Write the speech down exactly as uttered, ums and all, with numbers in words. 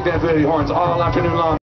big dance with Eddie Horns all afternoon long.